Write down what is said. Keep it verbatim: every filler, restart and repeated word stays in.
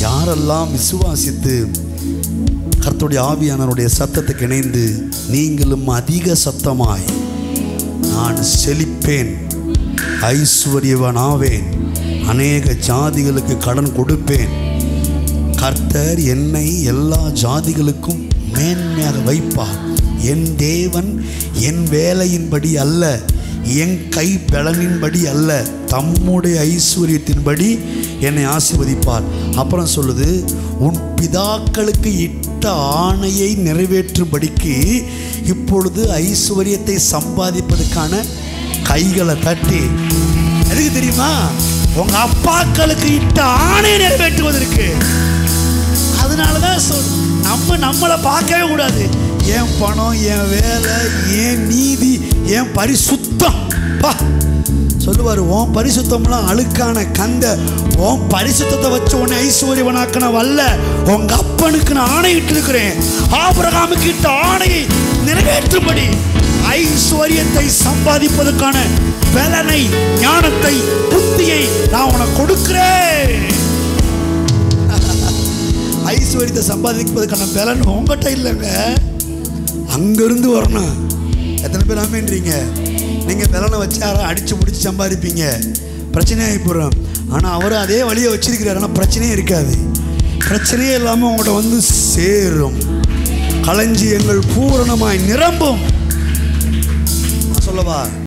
யாரெல்லாம் விசுவாசித்து கர்த்தருடைய ஆவியானவருடைய சத்தத்துக்கு இணைந்து நீங்களும் அதிக சத்தமாய் நான் செழிப்பேன், ஐஸ்வர்யவனாவேன், அநேக ஜாதிகளுக்கு கடன் கொடுப்பேன், கர்த்தர் என்னை எல்லா ஜாதிகளுக்கும் மேன்மையாக வைப்பார், என் தேவன் என் வேலையின்படி அல்ல, என் கை பலனின்படி அல்ல, தம்முடைய ஐஸ்வர்யத்தின்படி என்னை ஆசீர்வதிப்பார். அப்புறம் சொல்லுது, உன் பிதாக்களுக்கு இட்ட ஆணையை நிறைவேற்றும்படிக்கு இப்பொழுது ஐஸ்வர்யத்தை சம்பாதிப்பதற்கான கைகளை தட்டி. எதுக்கு தெரியுமா? உங்க அப்பாக்களுக்கு இட்ட ஆணையை நிறைவேற்றுவதற்கு. அதனாலதான் சொல் நம்ம நம்மளை பார்க்கவே கூடாது. என் பணம், என் வேலை, என் நீதி, என் பரிசுத்தம். பா சொல்லுவார், உன் பரிசுத்தம்லாம் அழுக்கான கந்த, உன் பரிசுத்தத்தை வச்சு உன்னை ஐஸ்வர்யவனாக்கின வல்ல, உங்க அப்பனுக்கு நான் ஆணையிட்டு இருக்கிறேன். ஆபிரகாமுக்கு இட்ட ஆணையை நிறைவேற்றும்படி ஐஸ்வர்யத்தை சம்பாதிப்பதற்கான பலனை, ஞானத்தை, புத்தியை நான் உனக்கு கொடுக்கிறேன். ஐஸ்வர்யத்தை சம்பாதிப்பதற்கான பலன் உங்ககிட்ட இல்லைங்க, அங்கிருந்து வரணும். எத்தனை பேர் ஆமேன்றீங்க? நீங்கள் பலனை வச்சு யாரும் அடித்து முடிச்சு சம்பாதிப்பீங்க, பிரச்சனையாகி போகிறோம். ஆனால் அவர் அதே வழியை வச்சிருக்கிறார், ஆனால் பிரச்சனையே இருக்காது. பிரச்சனையே இல்லாமல் உங்கள்கிட்ட வந்து சேரும். களஞ்சியங்கள் பூரணமாய் நிரம்பும். சொல்லவா?